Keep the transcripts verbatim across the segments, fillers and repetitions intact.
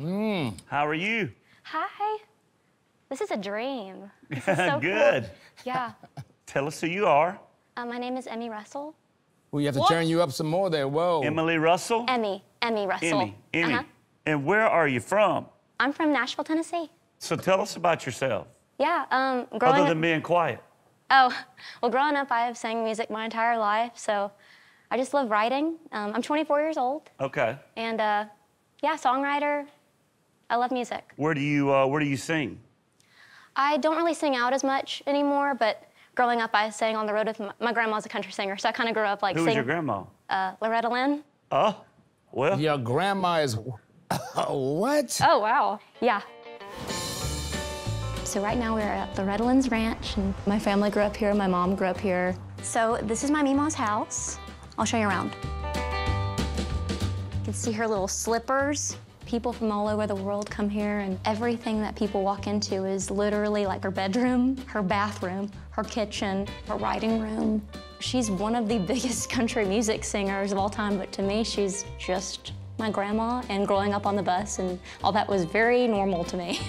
Mm. How are you? Hi. This is a dream. This is so Good. Cool. Yeah. Tell us who you are. Uh, my name is Emmy Russell. We have to What? turn you up some more there. Whoa. Emily Russell? Emmy. Emmy Russell. Emmy. Emmy. Uh-huh. And where are you from? I'm from Nashville, Tennessee. So tell us about yourself. Yeah. Um, growing Other than up, being quiet. Oh, well, growing up, I have sang music my entire life, so I just love writing. Um, I'm twenty-four years old, Okay. and uh, yeah, songwriter. I love music. Where do you uh, where do you sing? I don't really sing out as much anymore, but growing up, I sang on the road with my, my grandma's a country singer, so I kind of grew up like Who was singing. your grandma? Uh, Loretta Lynn. Oh, well. Your grandma is... What? Oh, wow. Yeah. So right now we're at Loretta Lynn's ranch, and my family grew up here, my mom grew up here. So this is my Mima's house. I'll show you around. You can see her little slippers. People from all over the world come here, and everything that people walk into is literally like her bedroom, her bathroom, her kitchen, her writing room. She's one of the biggest country music singers of all time, but to me, she's just my grandma, and growing up on the bus and all that was very normal to me.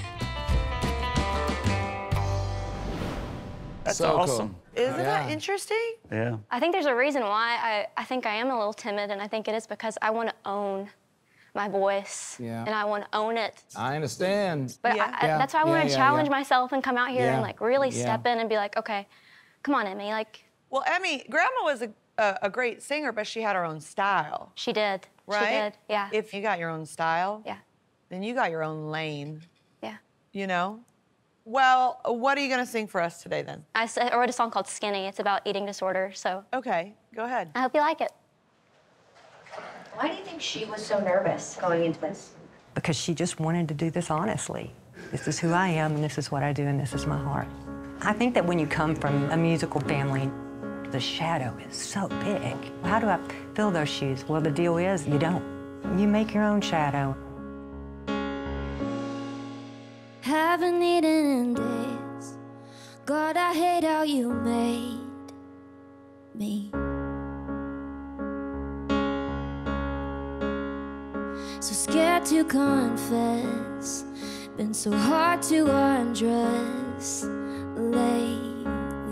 That's So awesome. cool. Isn't Yeah. that interesting? Yeah. I think there's a reason why I, I think I am a little timid, and I think it is because I want to own my voice, Yeah. and I want to own it. I understand. But Yeah. I, I, Yeah, that's why I yeah, want to yeah, challenge yeah. myself and come out here Yeah, and like really yeah. step in and be like, okay, come on, Emmy. Like, Well, Emmy, Grandma was a, a, a great singer, but she had her own style, she did. right? She did. Yeah. If you got your own style, yeah. then you got your own lane, Yeah. you know? Well, what are you gonna sing for us today then? I, s- I wrote a song called Skinny. It's about eating disorder. So Okay, go ahead. I hope you like it. Why do you think she was so nervous going into this? Because she just wanted to do this honestly. This is who I am, and this is what I do, and this is my heart. I think that when you come from a musical family, the shadow is so big. How do I fill those shoes? Well, the deal is you don't. You make your own shadow. Haven't eaten in days. God, I hate how you made me. So scared to confess, been so hard to undress lately.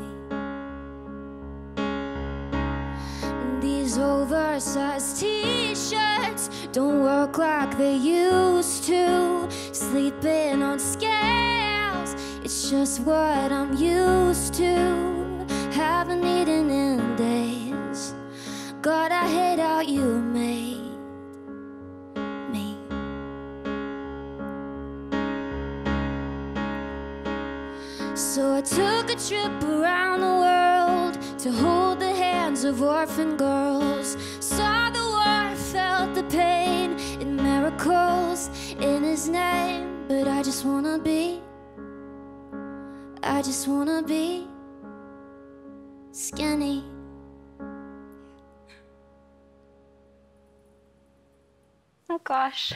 These oversized t-shirts don't work like they used to. Sleeping on scales, it's just what I'm used to. Haven't eaten in days. God, I hate how you made me. So I took a trip around the world to hold the hands of orphan girls. Saw the war, felt the pain, in miracles in his name. But I just wanna be, I just wanna be skinny. Oh, gosh.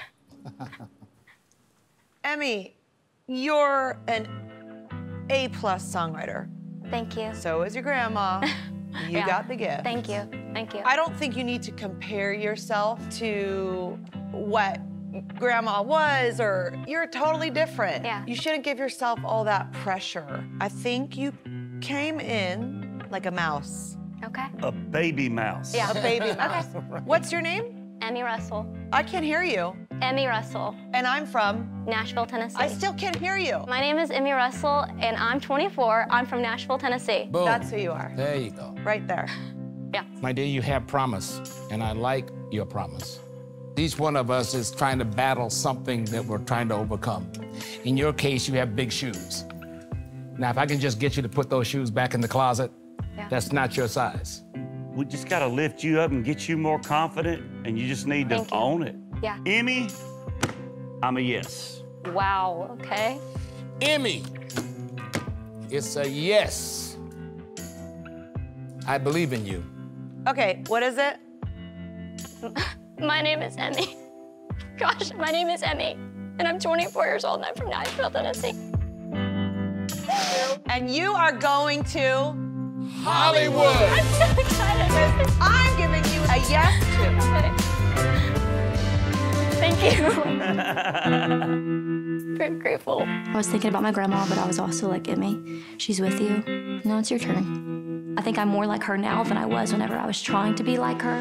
Emmy, you're an A-plus songwriter. Thank you. So is your grandma. You Yeah. got the gift. Thank you. Thank you. I don't think you need to compare yourself to what grandma was, or you're totally different. Yeah. You shouldn't give yourself all that pressure. I think you came in like a mouse, Okay. A baby mouse. Yeah. a baby mouse. What's your name? Emmy Russell. I can't hear you. Emmy Russell, And I'm from, Nashville, Tennessee. I still can't hear you. My name is Emmy Russell, and I'm twenty-four. I'm from Nashville, Tennessee. Boom. That's who you are, There you go. right there. Yeah. My dear, you have promise, and I like your promise. Each one of us is trying to battle something that we're trying to overcome. In your case, you have big shoes. Now, if I can just get you to put those shoes back in the closet, Yeah. that's not your size. We just got to lift you up and get you more confident, and you just need to Thank you. own it. Yeah. Emmy, I'm a yes. Wow. Okay. Emmy, it's a yes. I believe in you. Okay, what is it? My name is Emmy. Gosh, my name is Emmy, and I'm twenty-four years old, and I'm from Nashville, Tennessee. And you are going to Hollywood. I'm so excited. I'm giving you a yes to. Okay. Thank you. Very grateful. I was thinking about my grandma, but I was also like, Emmy, she's with you. Now it's your turn. I think I'm more like her now than I was whenever I was trying to be like her.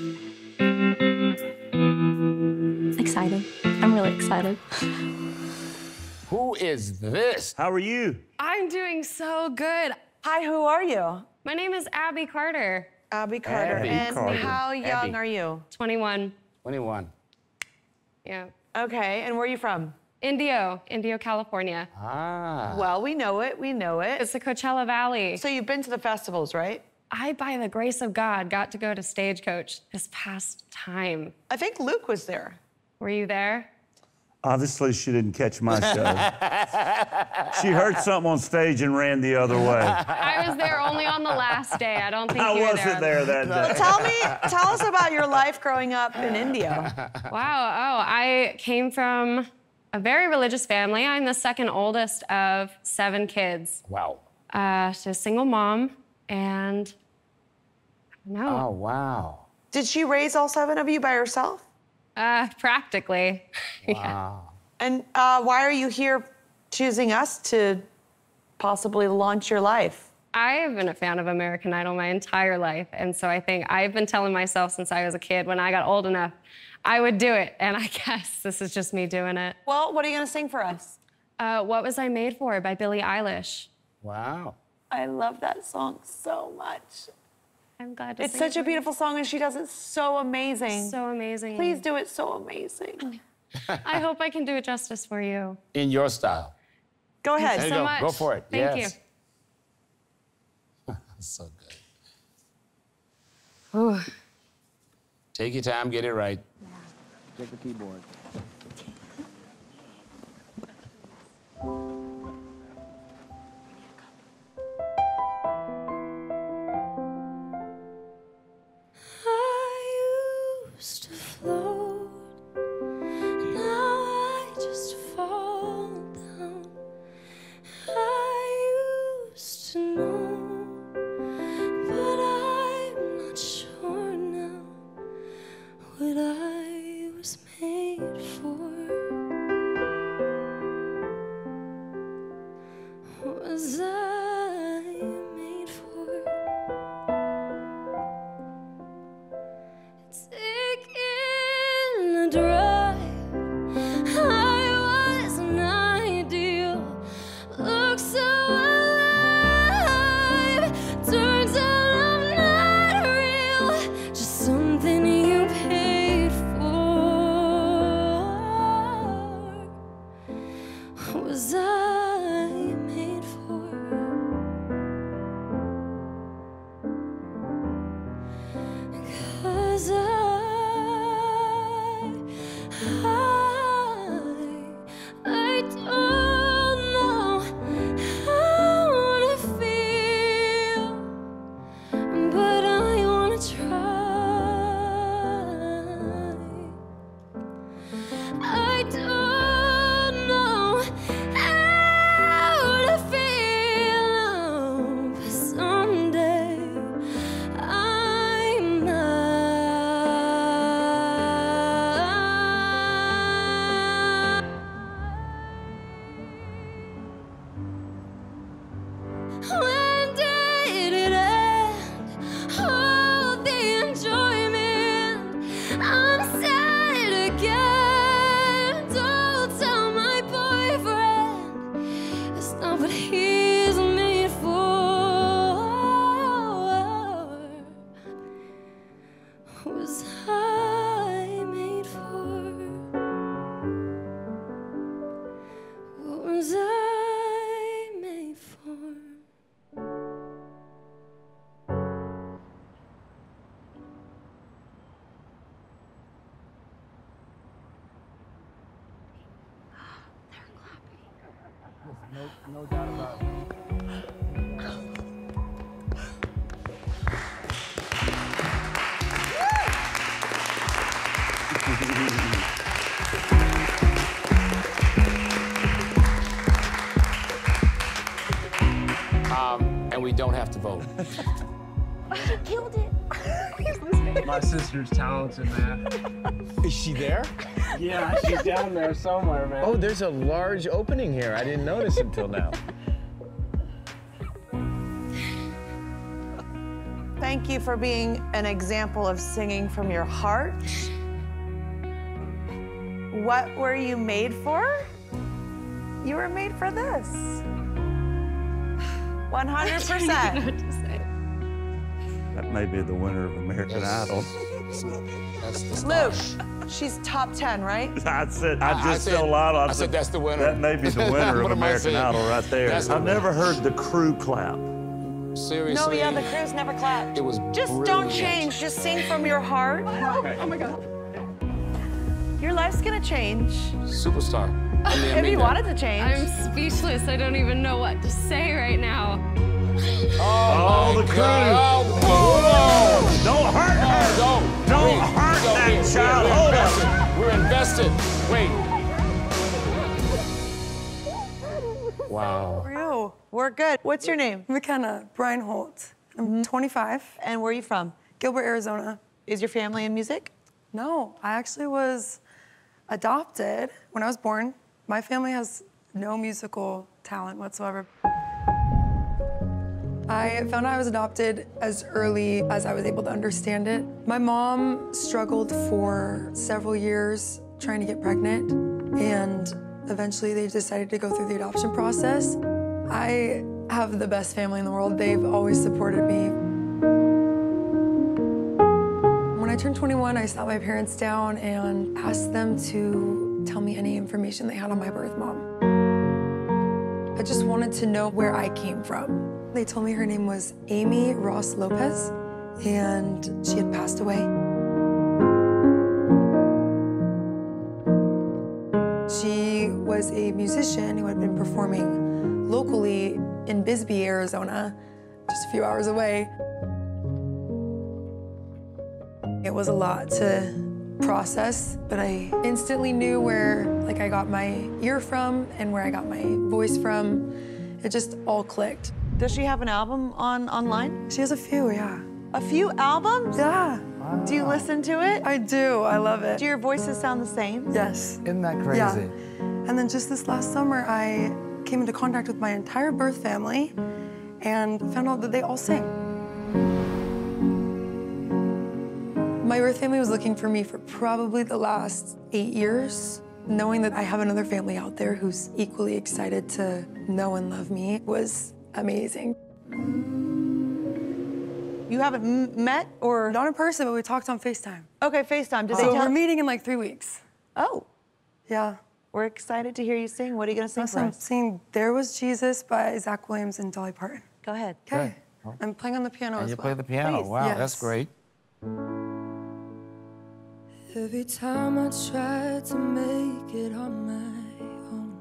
Excited. I'm really excited. Who is this? How are you? I'm doing so good. Hi, who are you? My name is Abby Carter. Abby Carter. Abby and Carter. how young Abby. are you? twenty-one. twenty-one. Yeah. Okay, and where are you from? Indio, Indio, California. Ah. Well, we know it, we know it. It's the Coachella Valley. So you've been to the festivals, right? I, by the grace of God, got to go to Stagecoach this past time. I think Luke was there. Were you there? Obviously, she didn't catch my show. She heard something on stage and ran the other way. I was there only on the last day. I don't think I you were wasn't there that day. Tell me, tell us about your life growing up in India. Wow. Oh, I came from a very religious family. I'm the second oldest of seven kids. Wow. Uh, so single mom, and no. Oh, wow. Did she raise all seven of you by herself? Uh, practically. Wow. And uh, why are you here choosing us to possibly launch your life? I have been a fan of American Idol my entire life, and so I think I've been telling myself since I was a kid, when I got old enough, I would do it, and I guess this is just me doing it. Well, what are you gonna sing for us? Uh, What Was I Made For by Billie Eilish. Wow. I love that song so much. I'm glad to It's sing such it a for you. beautiful song, and she does it so amazing. So amazing. Please do it so amazing. I hope I can do it justice for you. In your style. Go There ahead. you so go. much. Go for it. Thank yes. you. So good. Ooh. Take your time, get it right. Check the keyboard. I used to float, now I just fall down. I used to know, but I'm not sure now what I was made for. Was I made for? Taking a drive, I wasn't ideal. Look so alive. Turns out I'm not real, just something you paid for. Was I made for? 'Cause I I don't know how to feel, but I wanna try. I don't know how to feel, but someday I When did it end? All the enjoyment. I'm sad again. Don't tell my boyfriend it's not what he's made for. Was I made for? What was I made for? No, no doubt about it. Um, and we don't have to vote. She killed it. My sister's talented, man. Is she there? Yeah, she's down there somewhere, man. Oh, there's a large opening here. I didn't notice until now. Thank you for being an example of singing from your heart. What were you made for? You were made for this. one hundred percent. That may be the winner of American Idol. That's the Luke, she's top ten, right? I said, I I- I just said- said a lot. I said that's the winner. That may be the winner What of am I American saying? Idol right there. That's the I've never winner. heard the crew clap. Seriously. No, yeah, the crews never clapped. It was Just brilliant. don't change. Just sing from your heart. Oh my God. Your life's gonna change. Superstar. I mean, I If mean you that. wanted to change. I'm speechless. I don't even know what to say right now. Oh, the my crew. God. Oh, boom. Don't hurt her. Don't. Don't Wait, hurt go. that We're- child. We're Hold invested. up. We're invested. Wait. Wow. For you. We're good. What's your name? McKenna, Brian Holt. I'm twenty-five. And where are you from? Gilbert, Arizona. Is your family in music? No, I actually was adopted when I was born. My family has no musical talent whatsoever. I found out I was adopted as early as I was able to understand it. My mom struggled for several years trying to get pregnant, and eventually they decided to go through the adoption process. I have the best family in the world. They've always supported me. When I turned twenty-one, I sat my parents down and asked them to tell me any information they had on my birth mom. I just wanted to know where I came from. They told me her name was Amy Ross Lopez, and she had passed away. She was a musician who had been performing locally in Bisbee, Arizona, just a few hours away. It was a lot to process, but I instantly knew where like I got my ear from and where I got my voice from. It just all clicked. Does she have an album on online? She has a few, yeah. A few albums? Yeah. Do you listen to it? I do, I love it. Do your voices sound the same? Yes. Isn't that crazy? Yeah. And then just this last summer, I came into contact with my entire birth family and found out that they all sing. My birth family was looking for me for probably the last eight years. Knowing that I have another family out there who's equally excited to know and love me was amazing. You haven't m met or? Not in person, but we talked on FaceTime. Okay, FaceTime. Did So they tell? we're meeting in like three weeks. Oh, Yeah. we're excited to hear you sing. What are you gonna sing for I'm us? singing There Was Jesus by Zach Williams and Dolly Parton. Go ahead. Okay. I'm playing on the piano And as you well. play the piano. Please. Wow, Yes. that's great. Every time I try to make it on my own,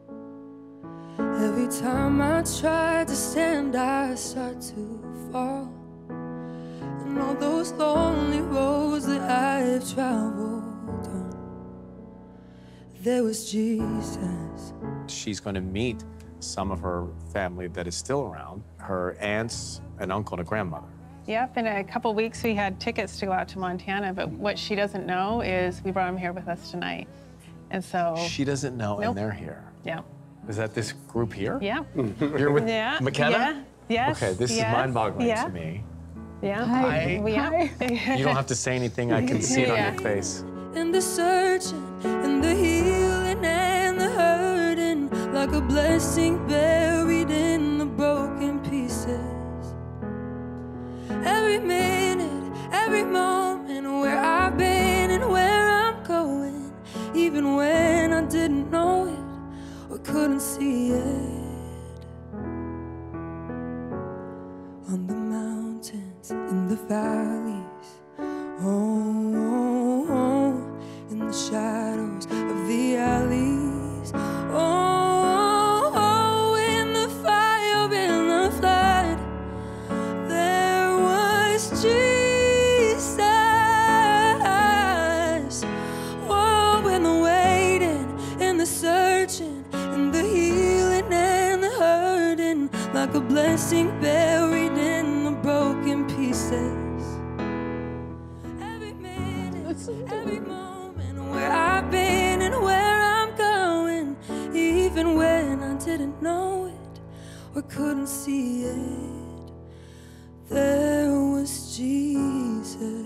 every time I try to stand, I start to fall. And all those lonely roads that I've traveled on, there was Jesus. She's going to meet some of her family that is still around, her aunts, an uncle, and a grandmother. Yep, in a couple weeks we had tickets to go out to Montana, but what she doesn't know is we brought them here with us tonight. And so... She doesn't know, Nope. and they're here. Yeah. Is that this group here? Yeah. You're with Yeah. McKenna? Yeah. Yes. Okay, this yes, is mind-boggling yeah. to me. Yeah. Hi. Yeah. You don't have to say anything. I can see it on Yeah. your face. And the searching, and the healing, and the hurting, like a blessing buried in the broken pieces. Every minute, every moment, where I've been and where I'm going, even when I didn't know it or couldn't see it. On the mountains, in the valleys, oh, oh, oh, in the shadows of the alleys, oh, oh, in the fire, in the flood, there was Jesus. Whoa, in the waiting, in the searching, in the healing and the hurting, like a blessing buried in the broken pieces. know it or couldn't see it, there was Jesus.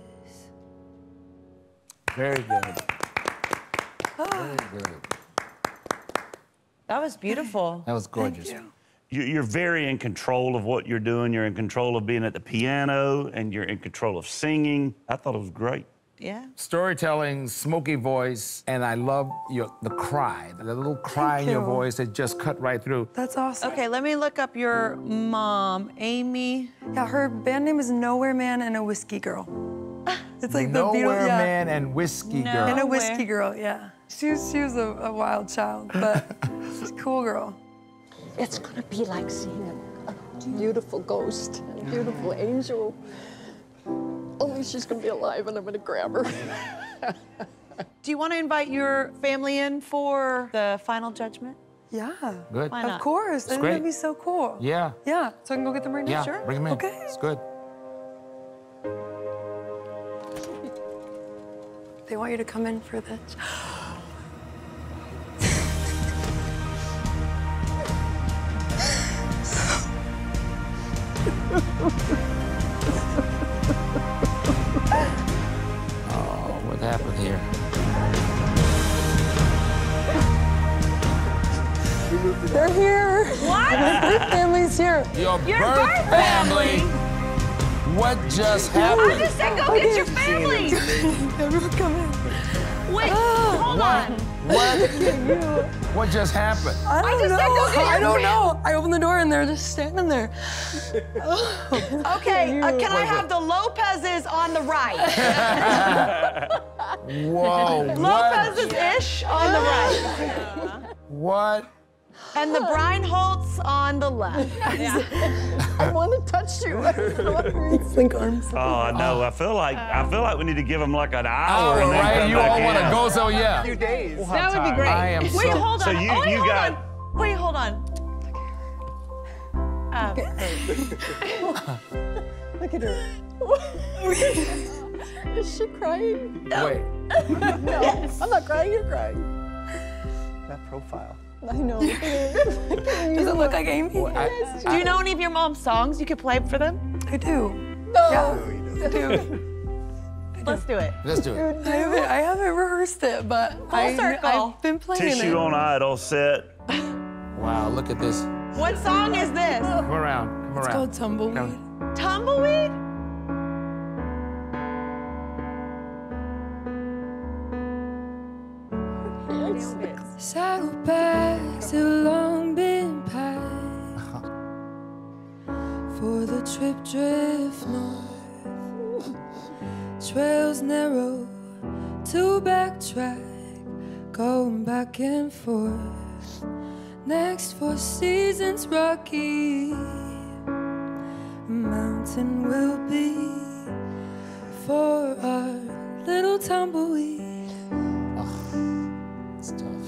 Very good. Very good. That was beautiful. That was gorgeous. You- You're very in control of what you're doing. You're in control of being at the piano, and you're in control of singing. I thought it was great. Yeah. Storytelling, smoky voice, and I love your the cry, the little cry Thank in your you. voice that just cut right through. That's awesome. Okay, let me look up your mom, Amy. Yeah, her band name is Nowhere Man and a Whiskey Girl. It's like the Nowhere Beatles, yeah. Man and Whiskey No. Girl. And a Nowhere. Whiskey Girl, yeah. She was, she was a, a wild child, but she's a cool girl. It's gonna be like seeing a, a beautiful ghost, a beautiful angel. Only she's gonna be alive and I'm gonna grab her. Do you want to invite your family in for the final judgment? Yeah. Good. Why Of not? course. It's That'd great. be so cool. Yeah. Yeah. So I can go get them right now? Yeah. Sure. Bring him in. Okay. It's good. They want you to come in for this. Oh, what happened here? They're here. What? My birth family's here. Your, Your birth, birth family. What just happened? I just said go get your family. Everyone come in. Wait, hold on. What? What just happened? I don't just know. said go get I your don't fam- know. I opened the door and they're just standing there. Okay, uh, can I have the Lopez's on the right? Whoa. What? Lopez's-ish on the right. What? And the Breinholtz on the left. I want to touch you. Link arms. Oh, I know. I feel like I feel like we need to give them like an hour. Oh, and then right? come You back all want to in. go, so yeah. Few days. That would be great. I am Wait, so... hold on. So you- oh, wait, you hold got- on. Wait, hold on. Um, Look at her. Is she crying? Wait. No, I'm not crying, you're crying. That profile. I know. Does it look like Amy? Well, I- do you know any of your mom's songs you could play for them? I do. No. Yeah, I do. Let's do it. Let's do it. I haven't, I haven't rehearsed it, but I, circle. I've been playing Tissue it. on Idol set. Wow, look at this. What song is this? Come around. Come It's around. called Tumbleweed. Come. Tumbleweed? Saddlebags have long been packed for the trip drift north. Trails narrow to backtrack, going back and forth. Next four seasons rocky, a mountain will be for our little tumbleweed. It's tough.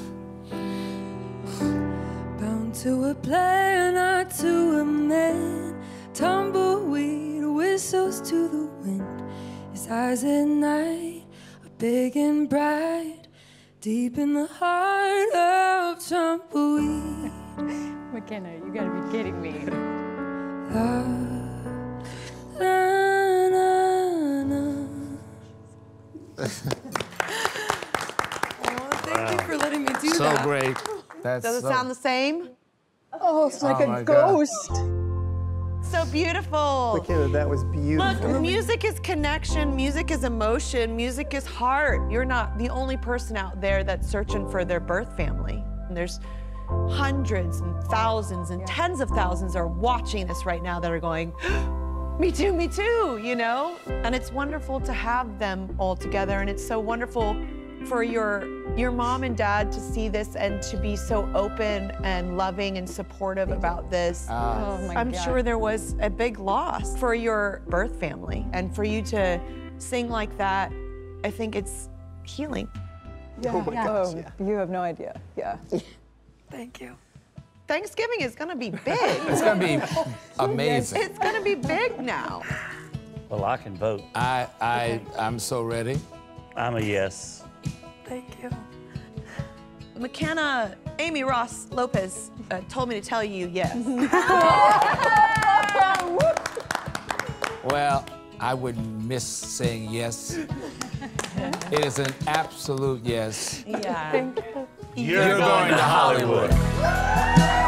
Bound to a plan, not to a man. Tumbleweed whistles to the wind. His eyes at night are big and bright, deep in the heart of tumbleweed. McKenna, you gotta be kidding me. La, la, la, la. Oh, thank you for letting me do So that. great. That's Does it so... sound the same? Oh, it's like Oh my a God. ghost. So beautiful. McKenna, that was beautiful. Look, music is connection, music is emotion, music is heart. You're not the only person out there that's searching for their birth family. And there's hundreds and thousands and tens of thousands are watching this right now that are going, me too, me too, you know? And it's wonderful to have them all together, and it's so wonderful for your your mom and dad to see this and to be so open and loving and supportive about this. Ah. Oh my I'm God. sure there was a big loss for your birth family, and for you to sing like that, I think it's healing. Yeah. Oh my gosh, Oh, yeah. you have no idea. Yeah. Thank you. Thanksgiving is gonna be big. It's gonna be amazing. It's gonna be big now. Well, I can vote. I, I, I'm so ready. I'm a yes. Thank you. McKenna, Amy Ross Lopez uh, told me to tell you yes. Well, I wouldn't miss saying yes. It is an absolute yes. Yeah. You're, You're going, going to Hollywood. Hollywood.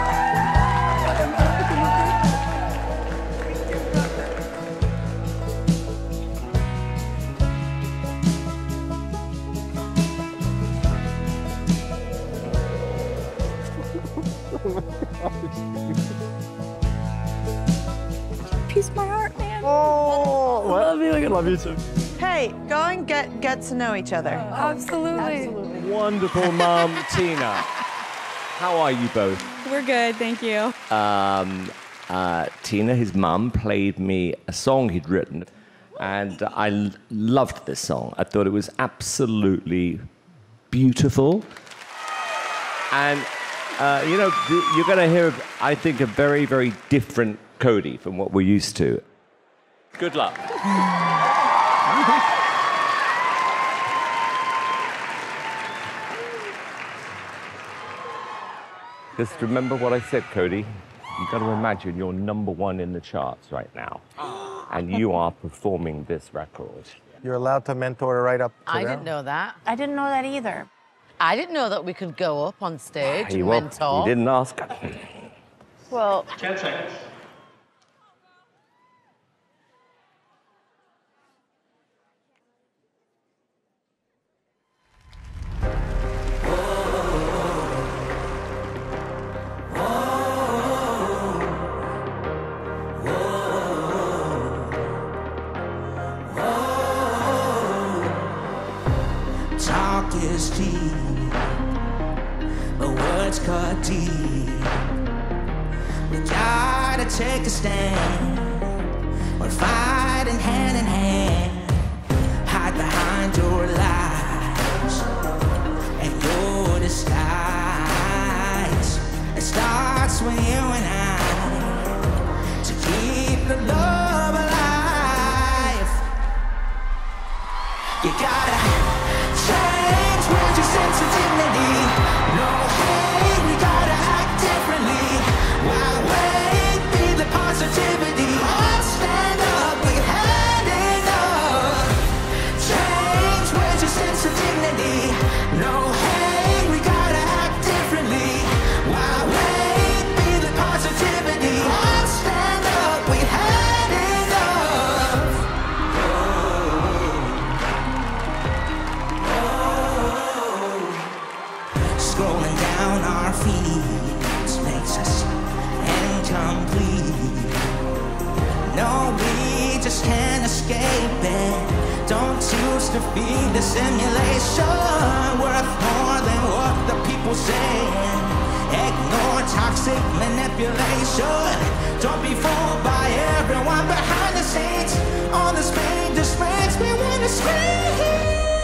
Piece of my heart, man. Oh, I love you. I love you too. Hey, go and get get to know each other. Oh, absolutely. Absolutely. Wonderful, Mum, Tina. How are you both? We're good, thank you. Um, uh, Tina, his mum, played me a song he'd written, and I l- loved this song. I thought it was absolutely beautiful. And, uh, you know, th- you're going to hear, I think, a very, very different Cody from what we're used to. Good luck. Just remember what I said, Cody. You've got to imagine you're number one in the charts right now. And you are performing this record. You're allowed to mentor right up to I them. didn't know that. I didn't know that either. I didn't know that we could go up on stage Hey, and well, mentor. you didn't ask. Well, Ten seconds. Talk is cheap, but words cut deep. We gotta take a stand. We're fighting hand in hand. Hide behind your lies and your disguise. It starts with you and I to keep the love alive. You gotta change with your sense of dignity. No, hey, we gotta act differently. Why wait? Be the positivity. All stand up, we had enough. Change with your sense of dignity. No, hey, we gotta act differently. Why wait? Be the positivity. All stand up, we had enough. Scrolling down our feeds makes us incomplete. No, we just can't escape it. Don't choose to feed the simulation worth more than what the people say. Ignore toxic manipulation. Don't be fooled by everyone behind the scenes. On the screen, the screens we wanna scream.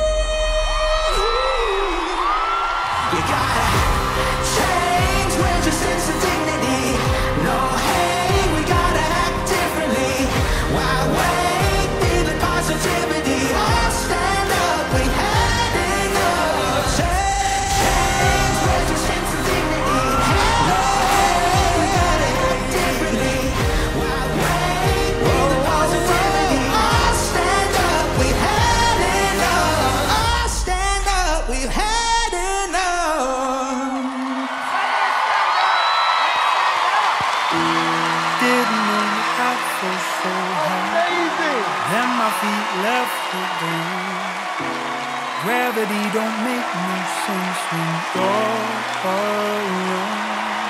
You gotta change with your sense of dignity. No, hey, we gotta act differently. Why wait? Be the positivity. All stand up, we had enough. Change with your sense of dignity. No, hey, we gotta act differently. Why wait? Be the positivity. All stand up, we had enough. All stand up, we've had Then my feet left the ground. Gravity don't make no sense when you're around.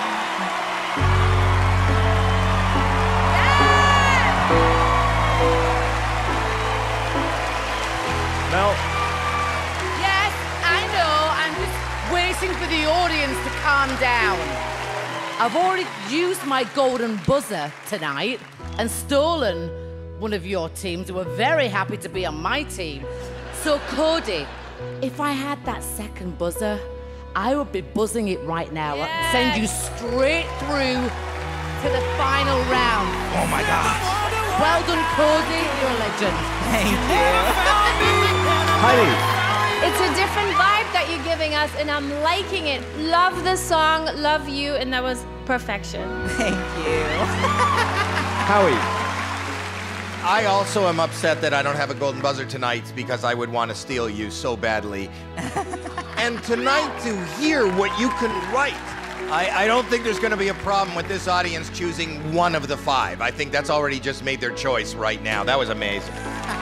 Mel. Yes, I know. I'm just waiting for the audience to calm down. I've already used my golden buzzer tonight and stolen one of your teams who were very happy to be on my team. So, Cody, if I had that second buzzer, I would be buzzing it right now. Yes. I'd send you straight through to the final round. Oh my God. Well done, Cody. You're a legend. Thank you. Heidi. It's a different vibe that you you're giving us, and I'm liking it. Love the song, love you, and that was perfection. Thank you. Howie. I also am upset that I don't have a golden buzzer tonight because I would want to steal you so badly. And tonight to hear what you can write. I, I don't think there's going to be a problem with this audience choosing one of the five. I think that's already just made their choice right now. That was amazing.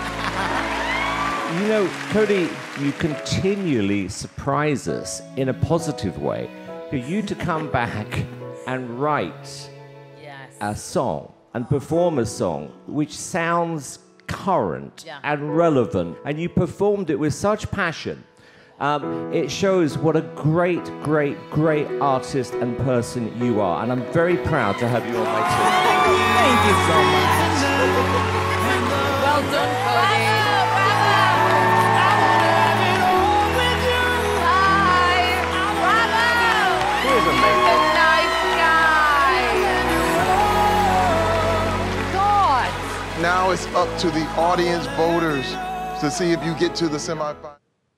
You know, Cody, you continually surprise us in a positive way. For you to come back and write yes. a song and perform a song which sounds current Yeah. and relevant, and you performed it with such passion. Um, it shows what a great, great, great artist and person you are, and I'm very proud to have you on my team. Thank you so much. Well done, Cody. Here's a Nice guy. God. Now it's up to the audience voters to see if you get to the semifinal.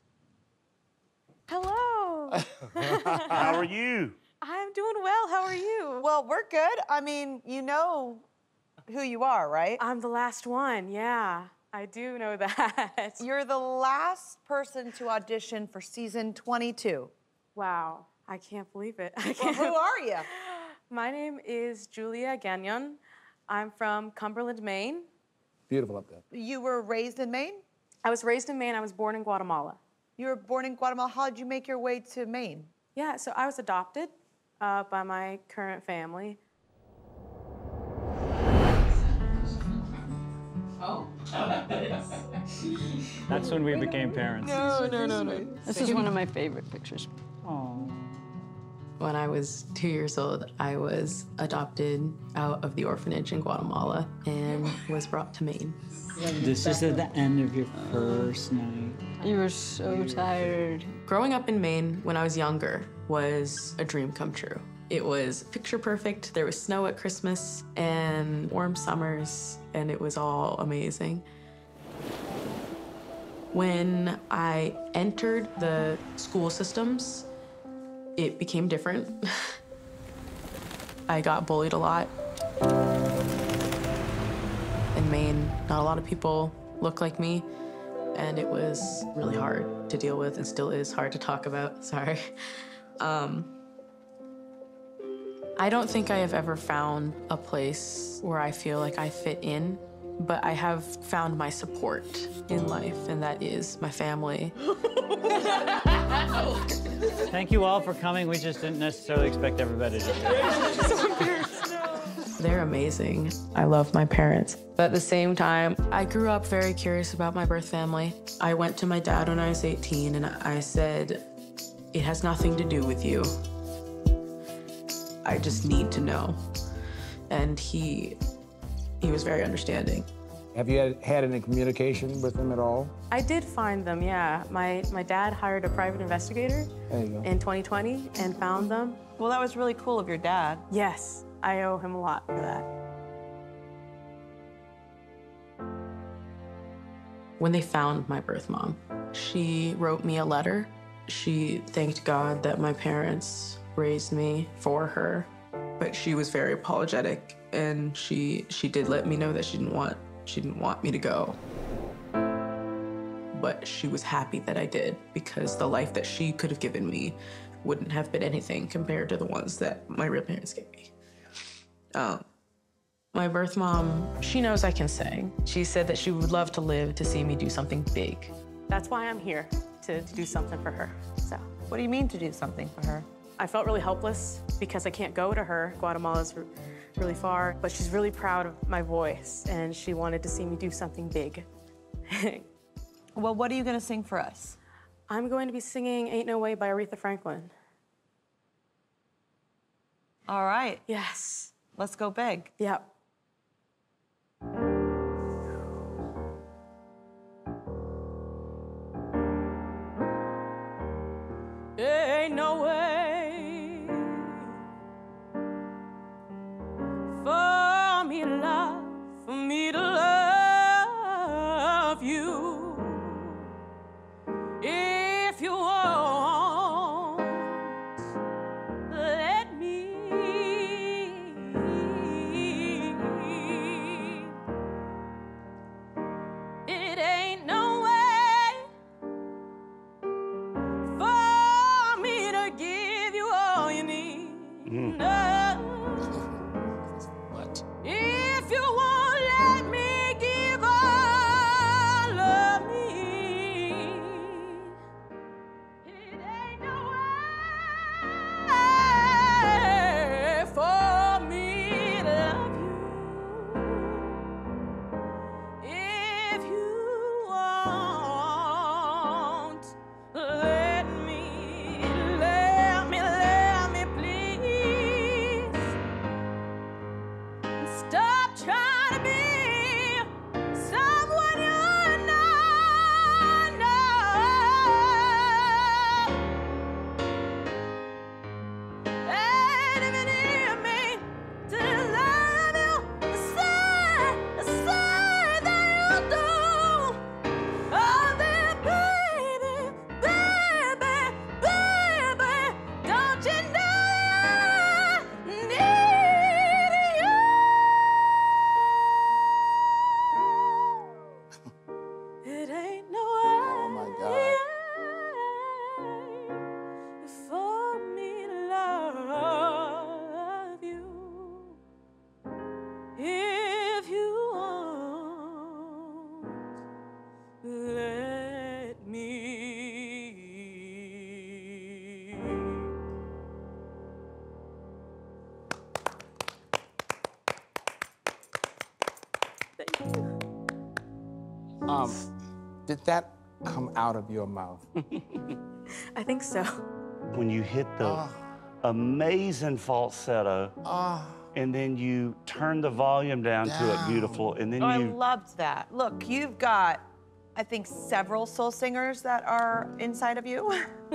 Hello. How are you? I'm doing well. How are you? Well, we're good. I mean, you know who you are, right? I'm the last one. Yeah, I do know that. You're the last person to audition for season twenty-two. Wow, I can't believe it. I Well, can't. who are you? My name is Julia Gagnon. I'm from Cumberland, Maine. Beautiful up there. You were raised in Maine? I was raised in Maine. I was born in Guatemala. You were born in Guatemala. How did you make your way to Maine? Yeah, so I was adopted uh, by my current family. Oh. That's when we became parents. No, no, no, no. This is one of my favorite pictures. Oh. When I was two years old, I was adopted out of the orphanage in Guatemala and was brought to Maine. This is at the end of your first night. You were so tired. Growing up in Maine when I was younger was a dream come true. It was picture perfect. There was snow at Christmas and warm summers, and it was all amazing. When I entered the school systems, it became different. I got bullied a lot. In Maine, not a lot of people look like me, and it was really hard to deal with and still is hard to talk about, sorry. Um, I don't think I have ever found a place where I feel like I fit in, but I have found my support in life, and that is my family. Thank you all for coming. We just didn't necessarily expect everybody to come. They're amazing. I love my parents. But at the same time, I grew up very curious about my birth family. I went to my dad when I was eighteen, and I said, it has nothing to do with you. I just need to know. And he, he was very understanding. Have you had, had any communication with them at all? I did find them, yeah. My, my dad hired a private investigator There you go. in twenty twenty and found them. Well, that was really cool of your dad. Yes, I owe him a lot for that. When they found my birth mom, she wrote me a letter. She thanked God that my parents raised me for her, but she was very apologetic, and she she did let me know that she didn't want she didn't want me to go. But she was happy that I did, because the life that she could have given me wouldn't have been anything compared to the ones that my real parents gave me. Um, my birth mom, she knows I can sing. She said that she would love to live to see me do something big. That's why I'm here, to, to do something for her, so. What do you mean to do something for her? I felt really helpless because I can't go to her. Guatemala's r- really far, but she's really proud of my voice, and she wanted to see me do something big. Well, what are you gonna sing for us? I'm going to be singing Ain't No Way by Aretha Franklin. All right. Yes. Let's go big. Yep. Ain't no way for me to love, for me to love you. If you want What? If you won't let me give all of me, it ain't no way for me to love you. If you won't let me, let me, let me please stop trying to be someone you're not. No. And if you need me to love you, say, say that you do. Oh, then baby, baby, baby, don't you know I need you? It ain't no way. Oh my God. For me to love you. If you won't let me. Thank you. Um, did that come out of your mouth? I think so. When you hit the amazing falsetto, Ah. and then you turn the volume down, to it beautiful, and then Oh, I you loved that. Look, you've got, I think, several soul singers that are inside of you.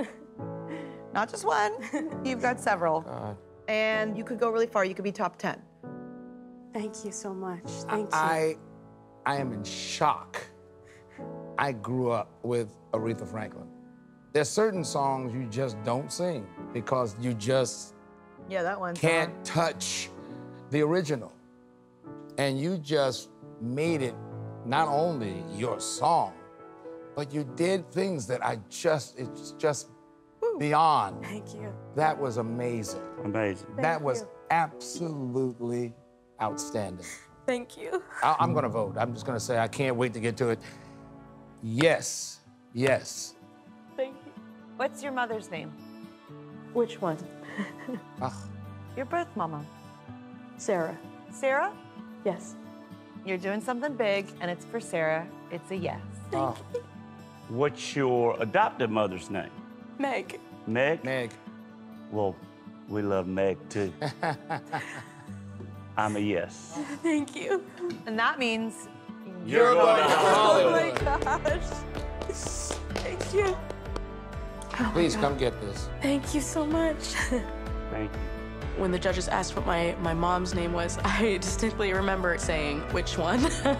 Not just one. You've got several. God. And you could go really far. You could be top ten. Thank you so much. Thank you. I, I am in shock. I grew up with Aretha Franklin. There's certain songs you just don't sing because you just Yeah, that one. can't touch the original. And you just made it not only your song, but you did things that I just, it's just beyond. Thank you. That was amazing. Amazing. That was absolutely outstanding. Thank you. I, I'm gonna vote. I'm just gonna say I can't wait to get to it. Yes, yes. Thank you. What's your mother's name? Which one? Ugh. Your birth mama. Sarah. Sarah? Yes. You're doing something big, and it's for Sarah. It's a yes. Oh. What's your adopted mother's name? Meg. Meg? Meg. Well, we love Meg too. I'm a yes. Thank you. And that means You're going to Hollywood. Oh my gosh. Thank you. Oh Please come get this. Thank you so much. Thank you. When the judges asked what my, my mom's name was, I distinctly remember saying, which one?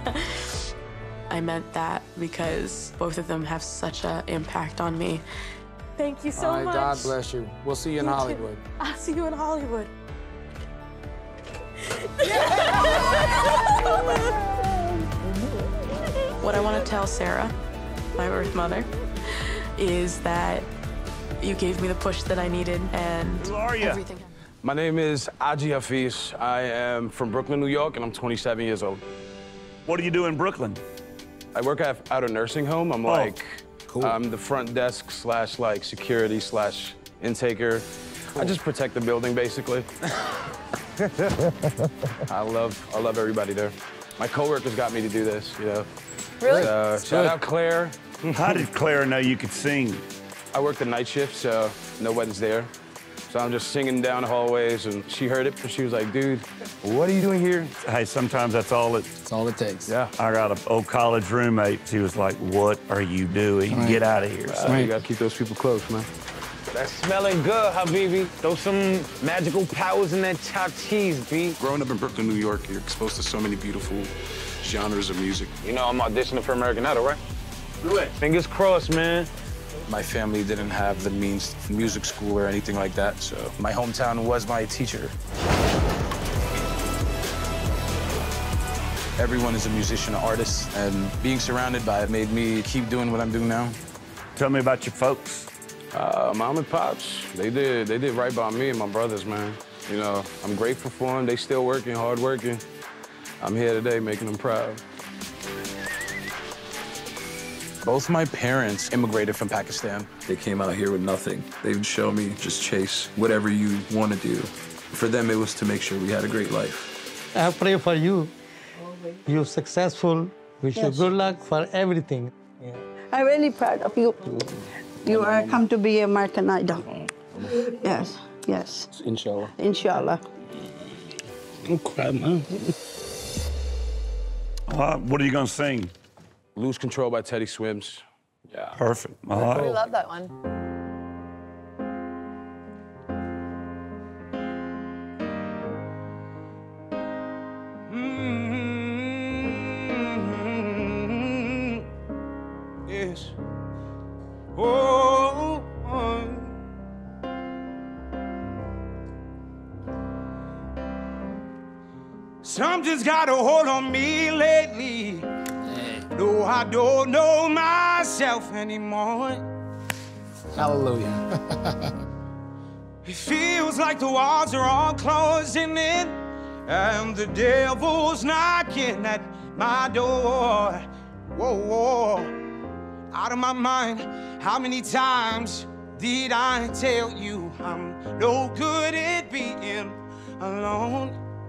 I meant that because both of them have such an impact on me. Thank you so All right, much. God bless you. We'll see you in You too. Hollywood. I'll see you in Hollywood. What I want to tell Sarah, my birth mother, is that you gave me the push that I needed and Who are you? everything. My name is Aji Hafiz. I am from Brooklyn, New York, and I'm twenty-seven years old. What do you do in Brooklyn? I work at, at a nursing home. I'm Oh, like, cool. I'm the front desk slash like security slash intaker. I just protect the building, basically. I love, I love everybody there. My coworkers got me to do this, you know. Really? So, shout out Claire. How did Claire know you could sing? I work the night shift, so nobody's there. So I'm just singing down the hallways, and she heard it, and she was like, dude, what are you doing here? Hey, sometimes that's all it. That's all it takes. Yeah. I got an old college roommate. She was like, "What are you doing? Right. Get out of here!" So you gotta keep those people close, man. That's smelling good, Habibi. Throw some magical powers in that chopped cheese, B. Growing up in Brooklyn, New York, you're exposed to so many beautiful genres of music. You know I'm auditioning for American Idol, right? Do it. Fingers crossed, man. My family didn't have the means for music school or anything like that, so my hometown was my teacher. Everyone is a musician, an artist, and being surrounded by it made me keep doing what I'm doing now. Tell me about your folks. Uh, mom and pops, they did, they did right by me and my brothers, man. You know, I'm grateful for them. They still working, hard working. I'm here today making them proud. Both my parents immigrated from Pakistan. They came out here with nothing. They would show me, just chase whatever you want to do. For them, it was to make sure we had a great life. I pray for you. You're successful. Wish Yes. you good luck for everything. Yeah. I'm really proud of you. You are come to be American Idol. Yes, yes. Inshallah. Inshallah. Don't cry, man. Uh, what are you gonna sing? Lose Control by Teddy Swims. Yeah. Perfect. All We right. love that one. Yes. Oh, oh. Something's got a hold on me lately. No, I don't know myself anymore. Hallelujah. It feels like the walls are all closing in, and the devil's knocking at my door. Whoa, whoa, out of my mind. How many times did I tell you I'm no good at being alone?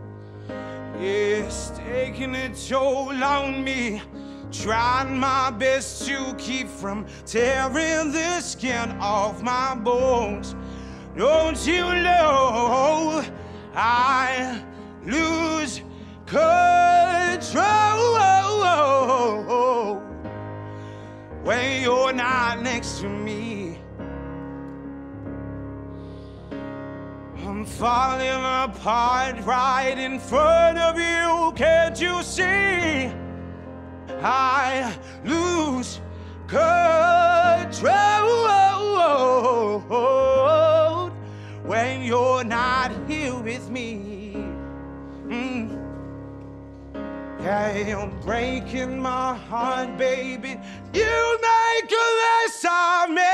It's taking a toll on me, trying my best to keep from tearing the skin off my bones. Don't you know I lose control when you're not next to me? I'm falling apart right in front of you. Can't you see? I lose control when you're not here with me. Mm. Yeah, you're breaking my heart, baby. You make a mess of me.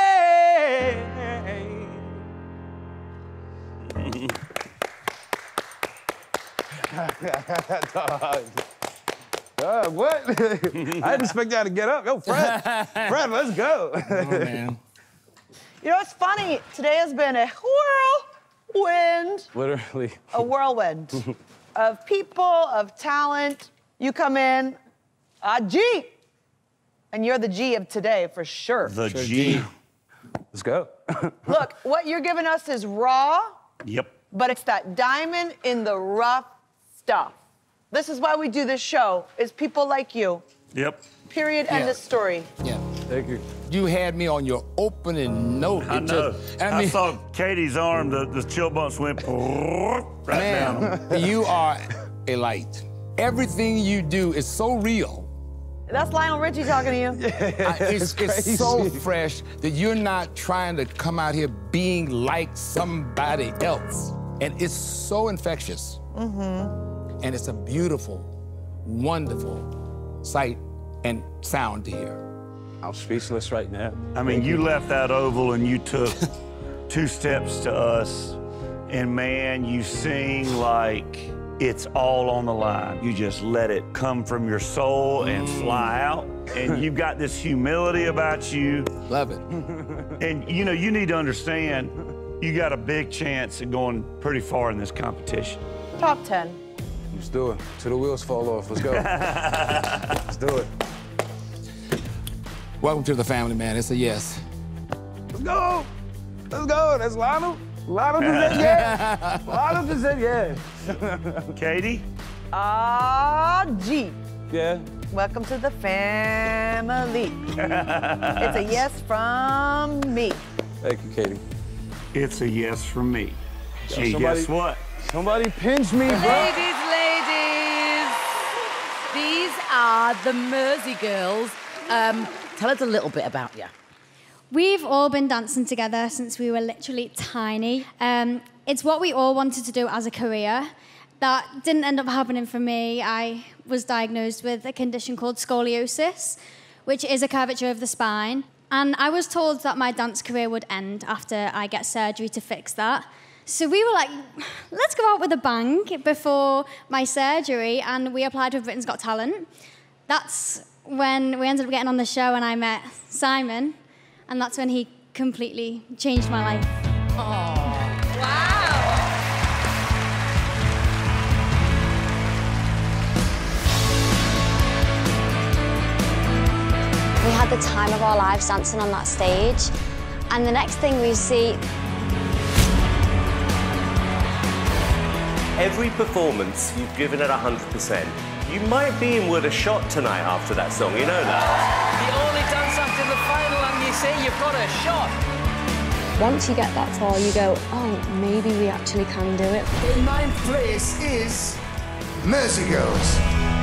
Uh, what? I didn't expect y'all to get up. Yo, Fred, Fred, let's go. Oh, man. You know, it's funny. Today has been a whirlwind, Literally. a whirlwind of people, of talent. You come in, a G, and you're the G of today for sure. The G. Let's go. Look, what you're giving us is raw, Yep. but it's that diamond in the rough stuff. This is why we do this show, is people like you. Yep. Period, end Yeah. of story. Yeah. Thank you. You had me on your opening note. I It know. just- I, I mean, saw Katie's arm, the, the chill bumps went right down. man, you are a light. Everything you do is so real. That's Lionel Richie talking to you. I- it's, it's so fresh that you're not trying to come out here being like somebody else. And it's so infectious. Mm-hmm. And it's a beautiful, wonderful sight and sound to hear. I'm speechless right now. I mean, you left that oval and you took two steps to us, and man, you sing like it's all on the line. You just let it come from your soul and fly out. And you've got this humility about you. Love it. And you know, you need to understand, you got a big chance of going pretty far in this competition. Top ten. Let's do it. Till the wheels fall off. Let's go. Let's do it. Welcome to the family, man. It's a yes. Let's go. Let's go. That's Lionel. Lionel just said yes. Lionel just said yes. Katie? Ah, G. Yeah. Welcome to the family. It's a yes from me. Thank you, Katie. It's a yes from me. Yo, Gee, somebody- guess what? Somebody pinch me, bro. Ladies, ladies, these are the Mersey girls. Um, tell us a little bit about you. We've all been dancing together since we were literally tiny. Um, it's what we all wanted to do as a career. That didn't end up happening for me. I was diagnosed with a condition called scoliosis, which is a curvature of the spine. And I was told that my dance career would end after I get surgery to fix that. So we were like, let's go out with a bang before my surgery, and we applied for Britain's Got Talent. That's when we ended up getting on the show, and I met Simon, and that's when he completely changed my life. Oh, We had the time of our lives dancing on that stage, and the next thing we see... Every performance, you've given it one hundred percent. You might be in with a shot tonight after that song, you know that? You only dance after the final and you say you've got a shot. Once you get that far, you go, oh, maybe we actually can do it. In ninth place is Mercy Girls.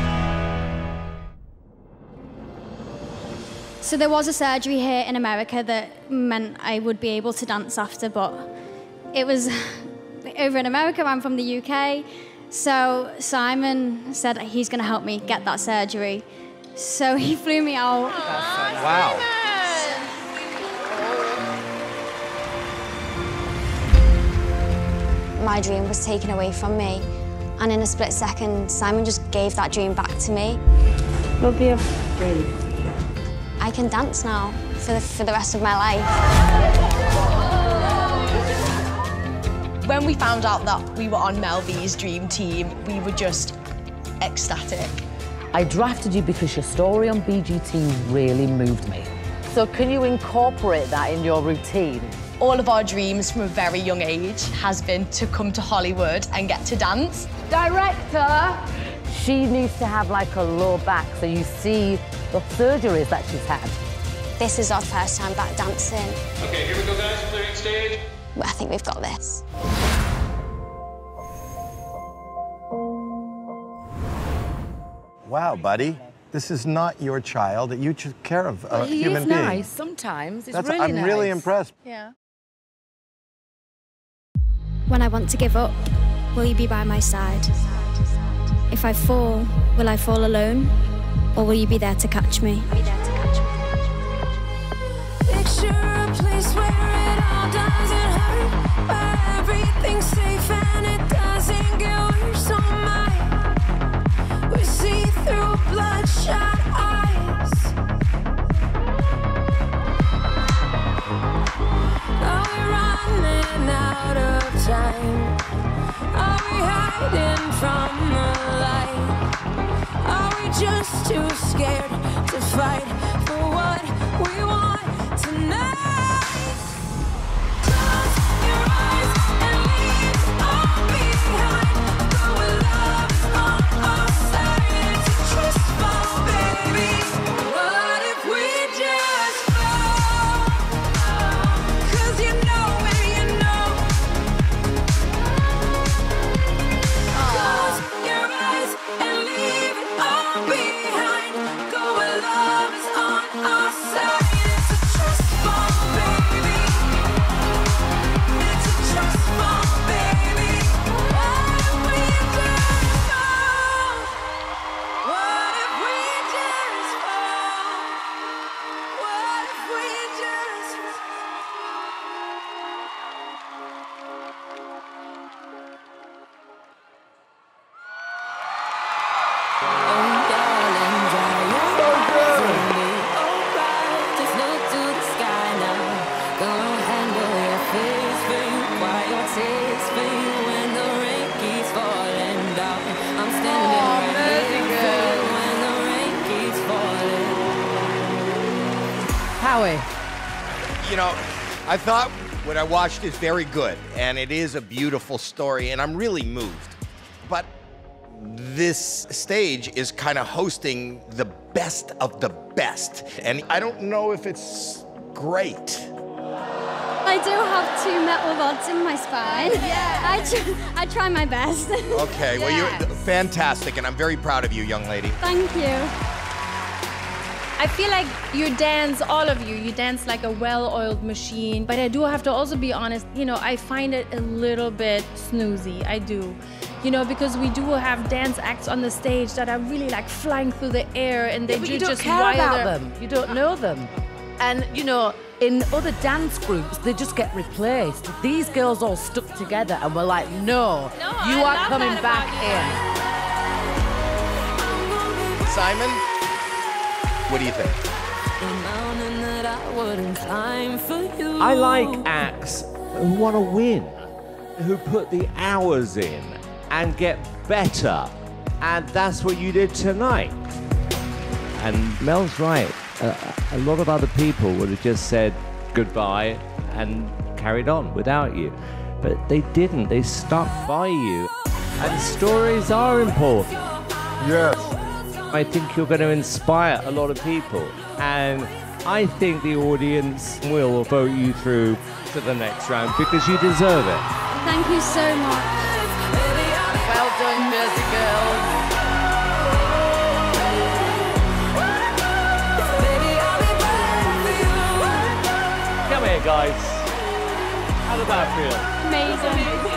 So there was a surgery here in America that meant I would be able to dance after, but it was over in America. I'm from the U K. So Simon said he's going to help me get that surgery. So he flew me out. Aww, wow. My dream was taken away from me, and in a split second, Simon just gave that dream back to me. Love you. Really. I can dance now for the, for the rest of my life. When we found out that we were on Mel V's dream team, we were just ecstatic. I drafted you because your story on B G T really moved me. So can you incorporate that in your routine? All of our dreams from a very young age has been to come to Hollywood and get to dance. Director, she needs to have like a low back so you see the surgeries that she's had. This is our first time back dancing. Okay, here we go, guys. Clearing stage. I think we've got this. Wow, buddy. This is not your child. You took care of a Well, he human is being. nice sometimes. It's That's, really I'm nice. really impressed. Yeah. When I want to give up, will you be by my side? If I fall, will I fall alone? Or will you be there to catch me? Picture a place where it all doesn't hurt, where everything's safe and it doesn't get worse. Oh my, we see through bloodshot eyes. Are we running out of time? Are we hiding from the light? Are we just too scared to fight for what we want tonight? Close your eyes and leave all behind. Go where love's on our side. It's a trust fall, baby. What if we just fall? 'Cause you know, baby, you know. Close your eyes and leave it all behind. Go where love is on our side. It's a trust fall, baby. It's a trust fall, baby. What if we just fall? What if we just fall? What if we just Howie. You know, I thought what I watched is very good, and it is a beautiful story, and I'm really moved. But this stage is kind of hosting the best of the best, and I don't know if it's great. I do have two metal rods in my spine. Yeah. I, tr I try my best. Okay, well, you're fantastic, and I'm very proud of you, young lady. Thank you. I feel like you dance, all of you, you dance like a well-oiled machine. But I do have to also be honest, you know, I find it a little bit snoozy, I do. You know, because we do have dance acts on the stage that are really like flying through the air and they Yeah, but do you don't just care wild about their- them. You don't know them. And, you know, In other dance groups, they just get replaced. These girls all stuck together and were like, no, No, you I are love coming that back about in. Simon, what do you think? I like acts who want to win, who put the hours in and get better. And that's what you did tonight. And Mel's right. Uh, a lot of other people would have just said goodbye and carried on without you. But they didn't. They stuck by you. And stories are important. Yes. I think you're going to inspire a lot of people. And I think the audience will vote you through to the next round because you deserve it. Thank you so much. Well done, Jersey girls. Come here, guys. How did that feel? Amazing.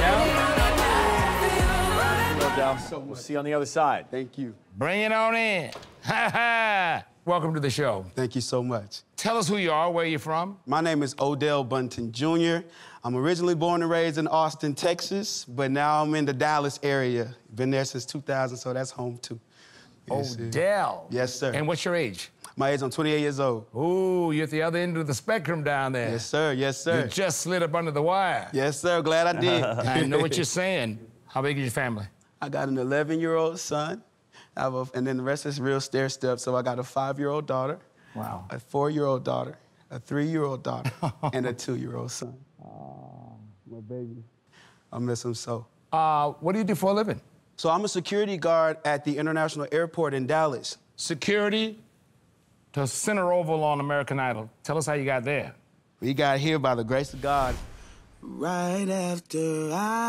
Well, Del, we'll see you on the other side. Thank you. Bring it on in. Ha ha. Welcome to the show. Thank you so much. Tell us who you are, where you're from. My name is Odell Bunton Junior I'm originally born and raised in Austin, Texas, but now I'm in the Dallas area. Been there since two thousand, so that's home too. Yes, sir. Odell. Yes, sir. And what's your age? My age, I'm twenty-eight years old. Ooh, you're at the other end of the spectrum down there. Yes, sir. Yes, sir. You just slid up under the wire. Yes, sir. Glad I did. I know what you're saying. How big is your family? I got an eleven-year-old son, I have a, and then the rest is real stair steps. So I got a five-year-old daughter, wow, a four-year-old daughter, a three-year-old daughter, and a two-year-old son. Oh, my baby. I miss him so. Uh, what do you do for a living? So I'm a security guard at the International Airport in Dallas. Security to Center Oval on American Idol. Tell us how you got there. We got here by the grace of God. Right after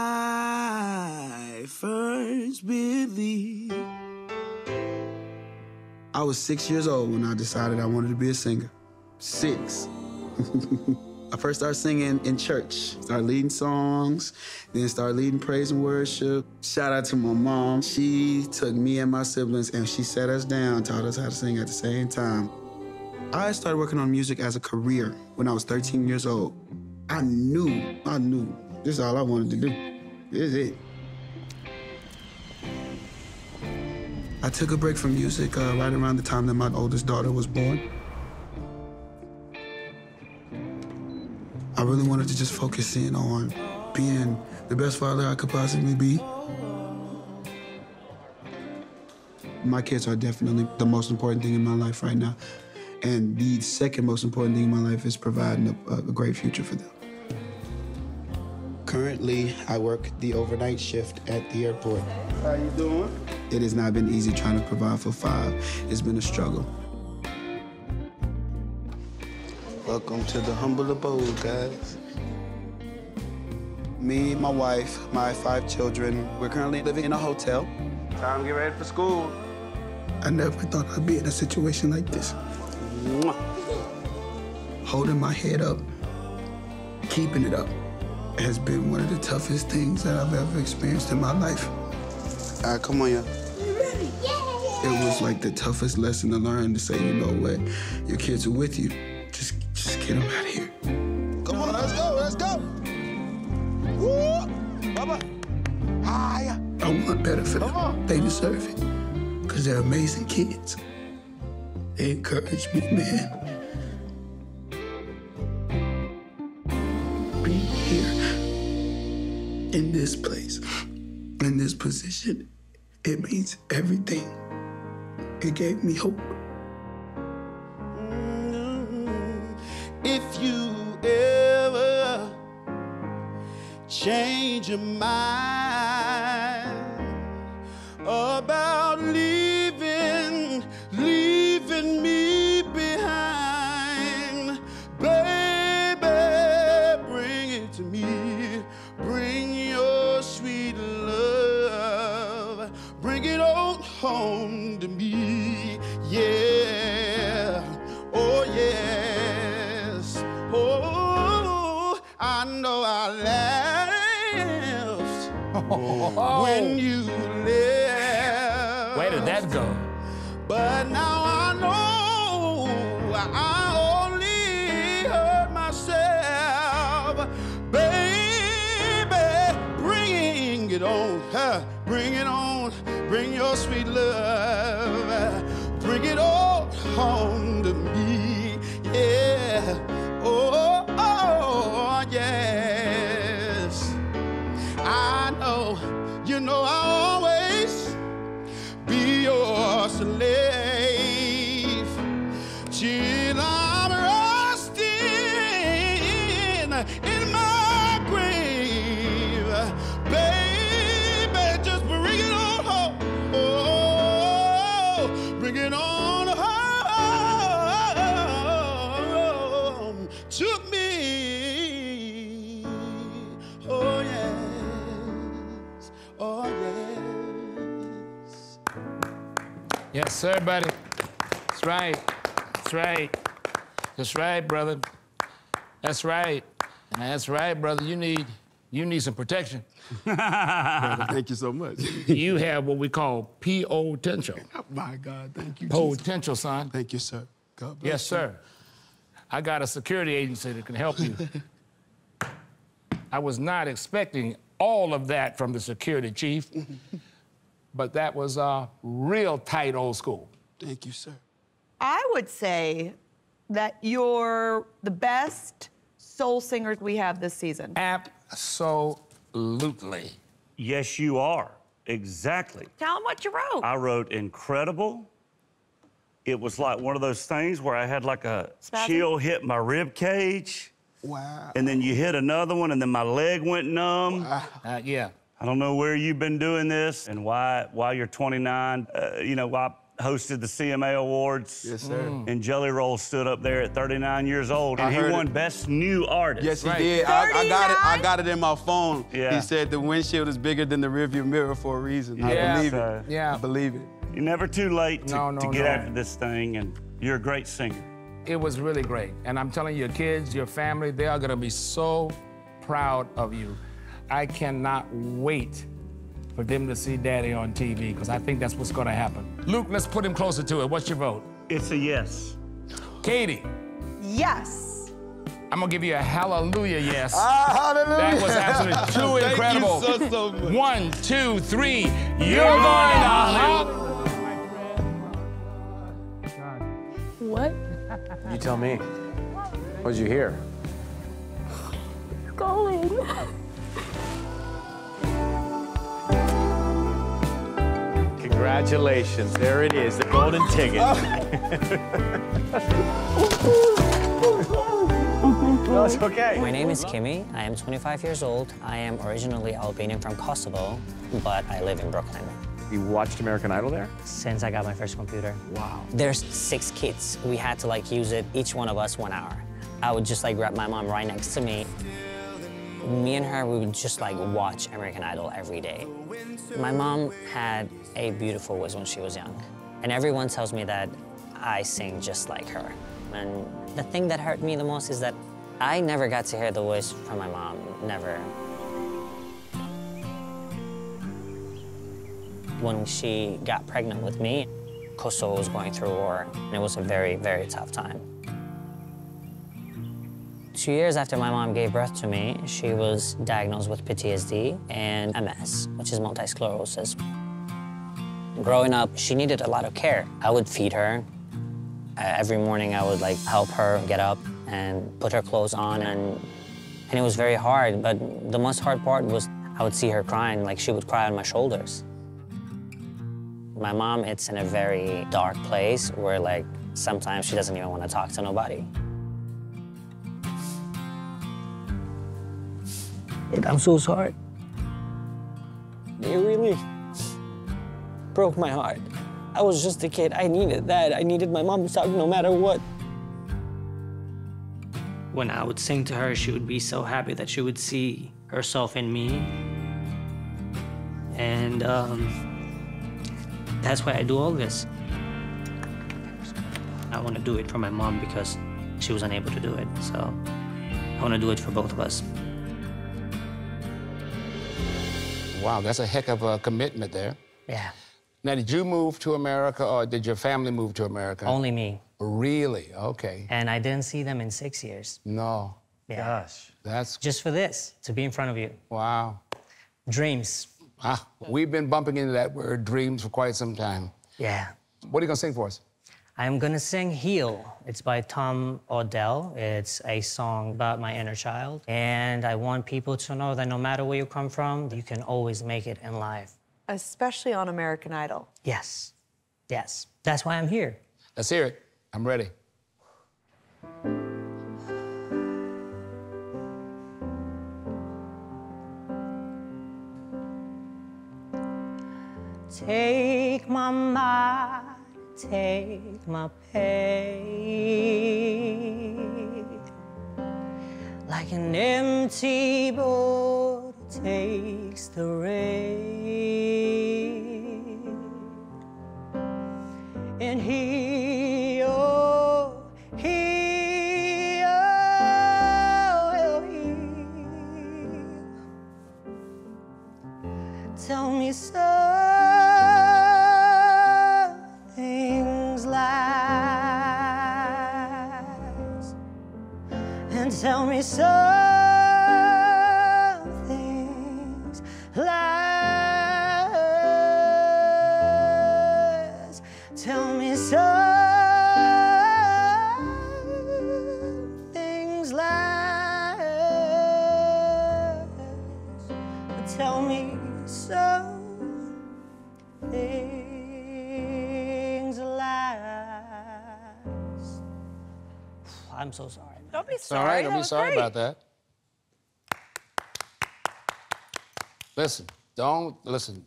I first believed. I was six years old when I decided I wanted to be a singer. Six. I first started singing in church. Started leading songs, then started leading praise and worship. Shout out to my mom. She took me and my siblings and she sat us down, taught us how to sing at the same time. I started working on music as a career when I was thirteen years old. I knew, I knew, this is all I wanted to do. This is it. I took a break from music uh, right around the time that my oldest daughter was born. I really wanted to just focus in on being the best father I could possibly be. My kids are definitely the most important thing in my life right now. And the second most important thing in my life is providing a, a great future for them. Currently, I work the overnight shift at the airport. How you doing? It has not been easy trying to provide for five. It's been a struggle. Welcome to the humble abode, guys. Me, my wife, my five children, we're currently living in a hotel. Time to get ready for school. I never thought I'd be in a situation like this. Mwah. Holding my head up, keeping it up, has been one of the toughest things that I've ever experienced in my life. All right, come on, y'all. It was like the toughest lesson to learn, to say, you know what, your kids are with you. Just, just get them out of here. Come on, let's go, let's go. Woo! Baba. Hiya. I want better for them. They deserve it, because they're amazing kids. They encourage me, man. Being here, in this place, in this position, it means everything. It gave me hope. If you ever change your mind about leaving, leaving me behind, baby, bring it to me. Bring your sweet love. Bring it on home to me. Yeah. Oh, yes. Oh, I know I laughed when you left. Where did that go? But now I know I only it on, huh? Bring it on, bring your sweet love. Bring it all home to me, yeah. Oh, oh, yes. I know, you know I'll always be your slave till I'm resting in my grave. Baby, just bring it on home. Oh, bring it on home to me. Oh, yes. Oh, yes. Yes, sir, buddy. That's right. That's right. That's right, brother. That's right. That's right, brother. You need you need some protection. Brother, thank you so much. You have what we call P-O-tential. Oh, my God, thank you, Potential, son. Thank you, sir. God bless Yes, you. sir. I got a security agency that can help you. I was not expecting all of that from the security chief, but that was uh, real tight old school. Thank you, sir. I would say that you're the best soul singers we have this season. Absolutely. Yes, you are. Exactly. Tell them what you wrote. I wrote incredible. It was like one of those things where I had like a Spasm? chill hit my rib cage. Wow. And then you hit another one, and then my leg went numb. Uh, yeah. I don't know where you've been doing this and why, why you're twenty-nine. Uh, you know, I hosted the C M A Awards. Yes, sir. Mm. And Jelly Roll stood up there at thirty-nine years old, and I he heard won it. Best New Artist. Yes, he did. I, I got it. I got it in my phone. Yeah. He said the windshield is bigger than the rearview mirror for a reason. Yeah. I believe So- it. Yeah. I believe it. You're never too late to, No, no, to get no. after this thing, and you're a great singer. It was really great. And I'm telling you, your kids, your family, they are gonna be so proud of you. I cannot wait for them to see Daddy on T V, because I think that's what's gonna happen. Luke, let's put him closer to it. What's your vote? It's a yes. Katie, Yes. I'm gonna give you a hallelujah yes. Ah, hallelujah. That was absolutely too Thank incredible. you so, so much. One, two, three. You're going to Hollywood. What? You tell me. What did you hear? Going. Congratulations. There it is, the golden ticket. No, it's okay. My name is Kimi. I am twenty-five years old. I am originally Albanian from Kosovo, but I live in Brooklyn. You watched American Idol there? Since I got my first computer. Wow. There's six kids. We had to like use it, each one of us one hour. I would just like grab my mom right next to me. Me and her, we would just like watch American Idol every day. My mom had a beautiful voice when she was young. And everyone tells me that I sing just like her. And the thing that hurt me the most is that I never got to hear the voice from my mom, never. When she got pregnant with me, Kosovo was going through war, and it was a very, very tough time. Two years after my mom gave birth to me, she was diagnosed with P T S D and M S, which is multiple sclerosis. Growing up, she needed a lot of care. I would feed her. Uh, every morning, I would like help her get up and put her clothes on, and, and it was very hard, but the most hard part was I would see her crying, like she would cry on my shoulders. My mom, it's in a very dark place where like sometimes she doesn't even want to talk to nobody. I'm so sorry. It really broke my heart. I was just a kid. I needed that. I needed my mom to talk no matter what. When I would sing to her, she would be so happy that she would see herself in me. And um, that's why I do all this. I want to do it for my mom because she was unable to do it. So I want to do it for both of us. Wow, that's a heck of a commitment there. Yeah. Now, did you move to America, or did your family move to America? Only me. Really? Okay. And I didn't see them in six years. No. Yeah. Gosh. That's... Just for this, to be in front of you. Wow. Dreams. Ah, we've been bumping into that word, dreams, for quite some time. Yeah. What are you gonna sing for us? I'm gonna sing Heal. It's by Tom Odell. It's a song about my inner child. And I want people to know that no matter where you come from, you can always make it in life. Especially on American Idol. Yes, yes. That's why I'm here. Let's hear it. I'm ready. Take my mind, take my pain. Like an empty boat takes the rain. And he, oh, he, oh, he. Tell me so. Tell me some things lies. Tell me some things lies. Tell me some things lies. I'm so sorry. Don't be It's sorry. all right, don't That be was sorry great. about that. Listen, don't, listen.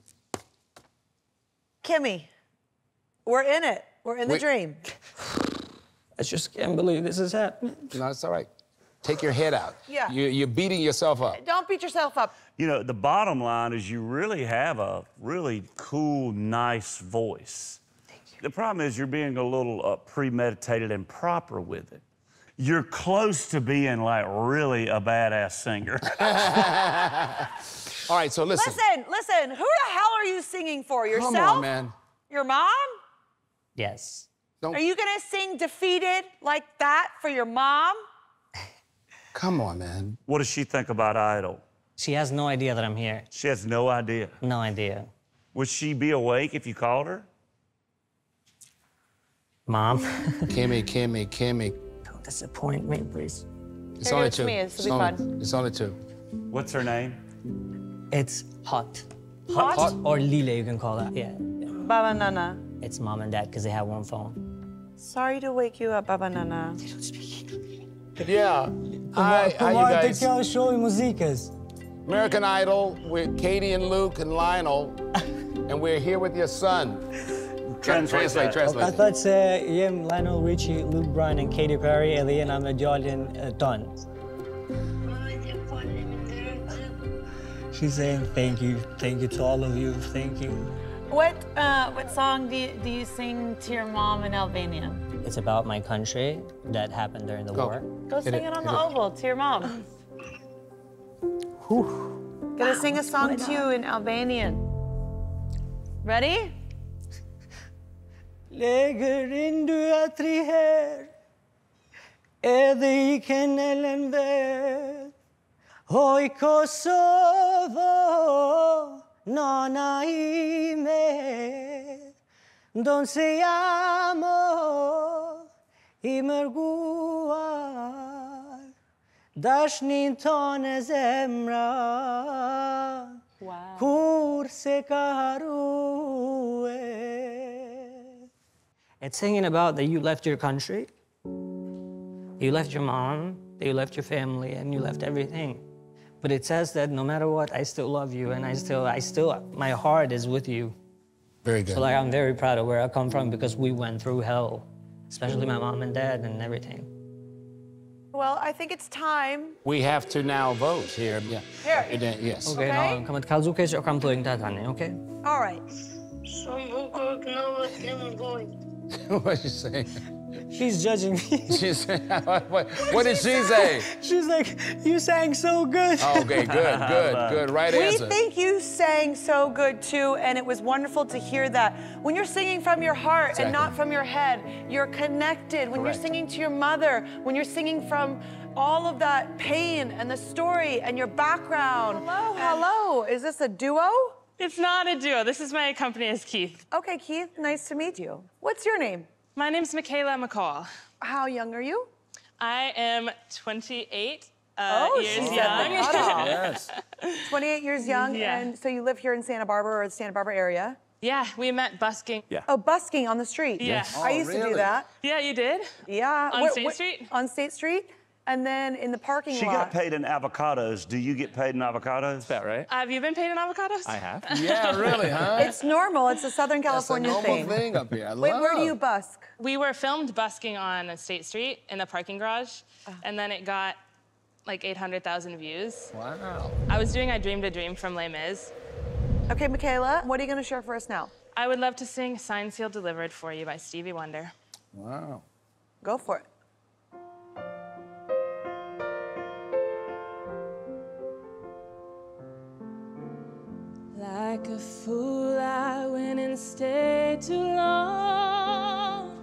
Kimmy, we're in it. We're in the We- dream. I just can't believe this is happening. No, it's all right. Take your head out. Yeah. You, you're beating yourself up. Don't beat yourself up. You know, the bottom line is you really have a really cool, nice voice. Thank you. The problem is you're being a little uh, premeditated and proper with it. You're close to being like really a badass singer. All right, so listen. Listen, listen. Who the hell are you singing for? Yourself? Come on, man. Your mom? Yes. Don't... Are you gonna sing Defeated like that for your mom? Come on, man. What does she think about Idol? She has no idea that I'm here. She has no idea. No idea. Would she be awake if you called her? Mom. Kimmy, Kimmy, Kimmy. Don't disappoint me, please. It's Here, only give it to two. me. This will It's be only, fun. It's only two. What's her name? It's Hot. Hot? Hot or Lila, you can call that. Yeah. Baba Nana. It's mom and dad because they have one phone. Sorry to wake you up, Baba Nana. Yeah. Hi, how you guys? que show e músicas. American Idol with Katie and Luke and Lionel, and we're here with your son. Translate, translate, translate. I thought uh, Yem, Lionel Richie, Luke Bryan, and Katy Perry, and then I'm a Jordan uh, Dunn. She's saying thank you, thank you to all of you, thank you. What uh, what song do you, do you sing to your mom in Albanian? It's about my country that happened during the Go. war. Go sing it, it on the oval to your mom. Gonna sing a song to you in Albanian. Ready? Legërin dy tri herë, edhe I kene lën vet. Oj Kosovo, nana ime, ndonë se jam o I mërguar, dashnin tonë zemra, kur se ka harue. It's singing about that you left your country, you left your mom, you left your family, and you left everything. But it says that no matter what, I still love you, and I still, I still, my heart is with you. Very good. So like, I'm very proud of where I come from because we went through hell, especially my mom and dad and everything. Well, I think it's time. We have to now vote here. Yeah. Here. And then- Yes. Okay, Okay. no, kam të kallzu keq o kam thënë këtë tani, okay? All right. What's she saying? She's judging me. She's saying, what, what did she say? She's like, you sang so good. Oh, okay, good, good, good. Right We answer. think you sang so good too, and it was wonderful to hear that. When you're singing from your heart Exactly. and not from your head, you're connected. When Correct. you're singing to your mother, when you're singing from all of that pain and the story and your background. Hello, hello. Is this a duo? It's not a duo. This is my accompanist, Keith. Okay, Keith, nice to meet you. What's your name? My name's Michaela McCall. How young are you? I am twenty-eight uh, oh, years she's young. at the cutoff. Yes. twenty-eight years young, Yeah. and so you live here in Santa Barbara or the Santa Barbara area? Yeah, we met busking. Yeah. Oh, busking on the street? Yeah. I used to do that. Yeah, you did? Yeah. On Wh- State wh- Street? On State Street, and then in the parking She lot. got paid in avocados. Do you get paid in avocados? That's about right. Have you been paid in avocados? I have. Yeah, really, huh? It's normal. It's a Southern California That's a normal thing. thing up here. I Wait, love. where do you busk? We were filmed busking on State Street in the parking garage, and then it got like eight hundred thousand views. Wow. I was doing I Dreamed a Dream from Les Mis. Okay, Michaela, what are you going to share for us now? I would love to sing Signed, Sealed, Delivered for you by Stevie Wonder. Wow. Go for it. Like a fool, I went and stayed too long.